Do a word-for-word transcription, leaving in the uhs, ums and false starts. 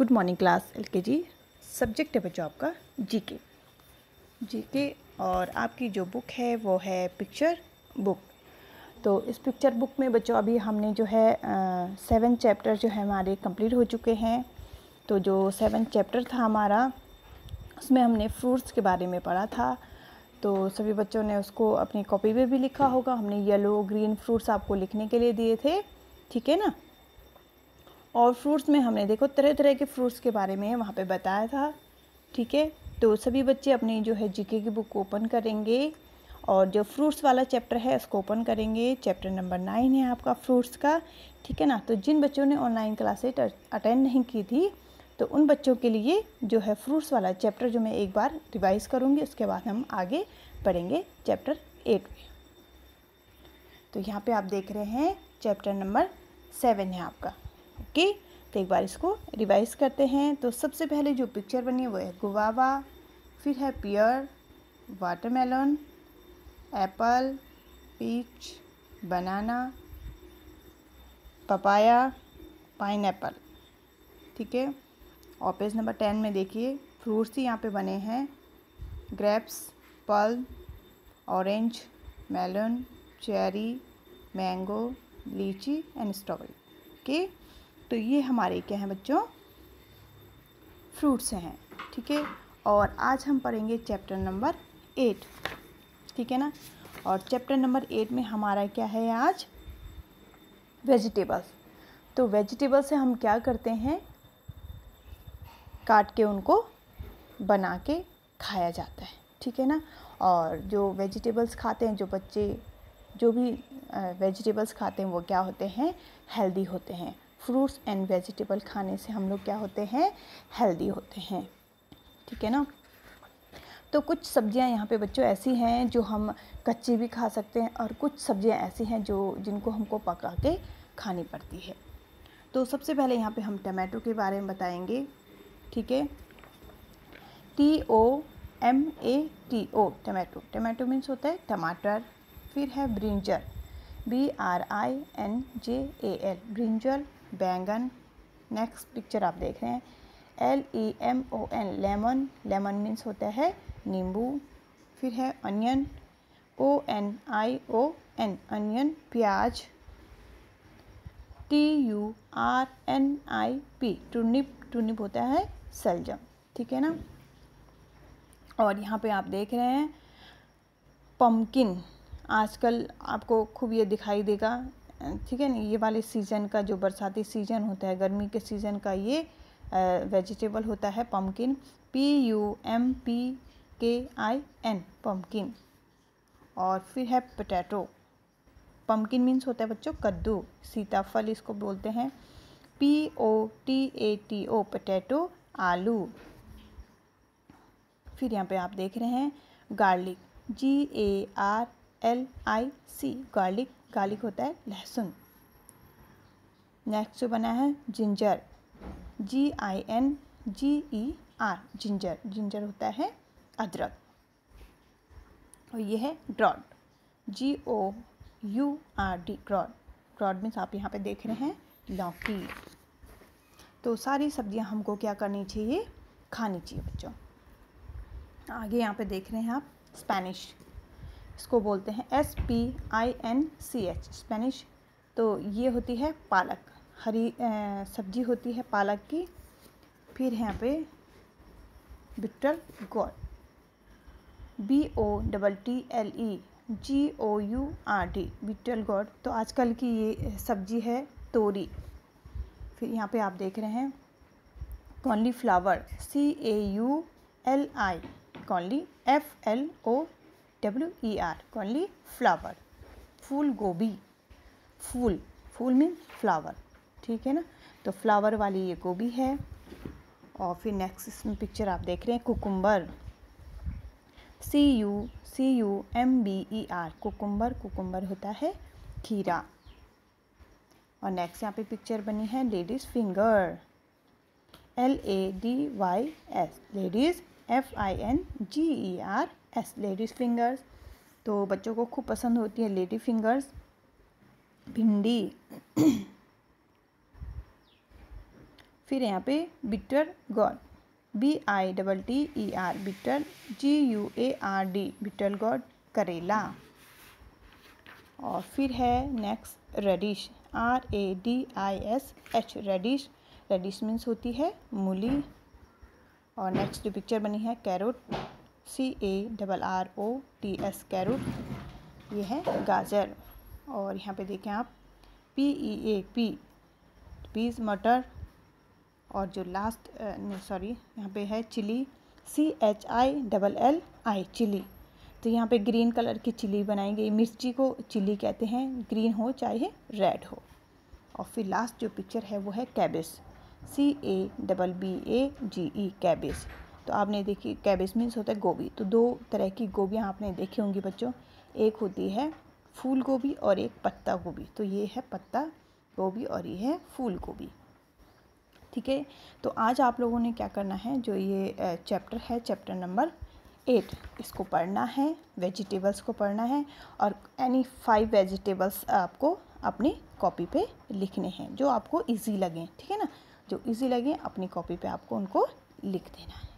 Good morning class LKG. Subject है बच्चों आपका जीके जीके और आपकी जो बुक है वो है पिक्चर बुक। तो इस पिक्चर बुक में बच्चों अभी हमने जो है सेवन चैप्टर जो है हमारे कंप्लीट हो चुके हैं। तो जो सेवन चैप्टर था हमारा उसमें हमने फ्रूट्स के बारे में पढ़ा था। तो सभी बच्चों ने उसको अपनी कॉपी में भी लिखा होगा। हमने येलो ग्रीन फ्रूट्स आपको लिखने के लिए दिए थे, ठीक है ना। और फ्रूट्स में हमने देखो तरह तरह के फ्रूट्स के बारे में वहाँ पे बताया था, ठीक है। तो सभी बच्चे अपनी जो है जीके की बुक ओपन करेंगे और जो फ्रूट्स वाला चैप्टर है उसको ओपन करेंगे। चैप्टर नंबर नाइन है आपका फ्रूट्स का, ठीक है ना। तो जिन बच्चों ने ऑनलाइन क्लासेज अटेंड नहीं की थी तो उन बच्चों के लिए जो है फ्रूट्स वाला चैप्टर जो मैं एक बार रिवाइज़ करूँगी, उसके बाद हम आगे पढ़ेंगे चैप्टर एट में। तो यहाँ पे आप देख रहे हैं चैप्टर नंबर सेवन है आपका, ओके। तो एक बार इसको रिवाइज करते हैं। तो सबसे पहले जो पिक्चर बनी है वो है गुवावा, फिर है pear, watermelon, apple, peach, banana, papaya, pineapple, ठीक है। और पेज नंबर टेन में देखिए फ्रूट्स ही यहाँ पे बने हैं, grapes, plum, orange, melon, cherry, mango, litchi and strawberry, okay. तो ये हमारे क्या हैं बच्चों, फ्रूट्स हैं, ठीक है। और आज हम पढ़ेंगे चैप्टर नंबर एट, ठीक है ना। और चैप्टर नंबर एट में हमारा क्या है आज, वेजिटेबल्स। तो वेजिटेबल्स से हम क्या करते हैं, काट के उनको बना के खाया जाता है, ठीक है ना। और जो वेजिटेबल्स खाते हैं, जो बच्चे जो भी वेजिटेबल्स खाते हैं वो क्या होते हैं, हेल्दी होते हैं। फ्रूट्स एंड वेजिटेबल खाने से हम लोग क्या होते हैं, हेल्दी होते हैं, ठीक है ना। तो कुछ सब्जियां यहाँ पे बच्चों ऐसी हैं जो हम कच्ची भी खा सकते हैं और कुछ सब्जियां ऐसी हैं जो जिनको हमको पका के खानी पड़ती है। तो सबसे पहले यहाँ पे हम टमाटो के बारे में बताएंगे, ठीक है। T O M A T O tomato, tomato means होता है टमाटर। फिर है brinjal, B R I N J A L, brinjal, बैंगन। नेक्स्ट पिक्चर आप देख रहे हैं L E M O N, lemon, lemon means होता है नींबू। फिर है onion, O N I O N, onion, प्याज। T U R N I P, turnip, turnip होता है सलजम, ठीक है ना। और यहाँ पे आप देख रहे हैं पम्पकिन, आजकल आपको खूब ये दिखाई देगा, ठीक है ना। ये वाले सीज़न का जो बरसाती सीज़न होता है, गर्मी के सीज़न का ये वेजिटेबल होता है pumpkin, P U M P K I N, pumpkin. और फिर है पोटैटो, पम्पकिन मीन्स होता है बच्चों कद्दू, सीताफल इसको बोलते हैं, P O T A T O, potato, आलू। फिर यहाँ पे आप देख रहे हैं garlic, G A R L I C, garlic, garlic होता है लहसुन। नेक्स्ट जो बना है ginger, G I N G E R, ginger, ginger होता है अदरक। और ये है gourd, G O U R D, gourd, gourd means आप यहाँ पे देख रहे हैं लौकी। तो सारी सब्जियाँ हमको क्या करनी चाहिए, खानी चाहिए बच्चों। आगे यहाँ पे देख रहे हैं आप स्पेनिश, इसको बोलते हैं S P I N C H, spinach. तो ये होती है पालक, हरी सब्जी होती है पालक की। फिर यहाँ पे bottle gourd, B O double T L E G O U R D, bottle gourd. तो आजकल की ये सब्जी है तोरी। फिर यहाँ पे आप देख रहे हैं cauliflower, C A U L I, cauli, F L O W E R, cauliflower. फूल गोभी, फूल, फूल मीन फ्लावर, ठीक है ना। तो फ्लावर वाली ये गोभी है। और फिर नेक्स्ट इसमें पिक्चर आप देख रहे हैं cucumber, C U C U M B E R, cucumber, cucumber होता है खीरा। और नेक्स्ट यहाँ पे पिक्चर बनी है ladies finger, L A D Y S, ladies, F I N G E R S, ladies fingers. तो बच्चों को खूब पसंद होती है लेडी फिंगर्स। भिंडी, फिर यहाँ पे bitter gourd, B I double T E R, bitter, G U A R D, bitter gourd करेला। और फिर है next radish, R A D I S H, radish, radish means होती है मूली। और नेक्स्ट जो पिक्चर बनी है carrot, C A double R O T S, carrot, ये है गाजर। और यहाँ पे देखें आप P E A, P, peas मटर। और जो लास्ट सॉरी यहाँ पे है chilli, C H I double L I, chilli. तो यहाँ पे ग्रीन कलर की चिली बनाई गई, मिर्ची को चिली कहते हैं, ग्रीन हो चाहे रेड हो। और फिर लास्ट जो पिक्चर है वो है cabbage, C A double B A G E, cabbage. तो आपने देखी कैबेज मीन्स होता है गोभी। तो दो तरह की गोभियाँ आपने देखी होंगी बच्चों, एक होती है फूल गोभी और एक पत्ता गोभी। तो ये है पत्ता गोभी और ये है फूल गोभी। ठीक है, तो आज आप लोगों ने क्या करना है, जो ये चैप्टर है चैप्टर नंबर एट, इसको पढ़ना है, वेजिटेबल्स को पढ़ना है। और एनी फाइव वेजिटेबल्स आपको अपनी कॉपी पे लिखने हैं जो आपको इजी लगें। ठीक है ना, जो इजी लगे अपनी कॉपी पे आपको उनको लिख देना है।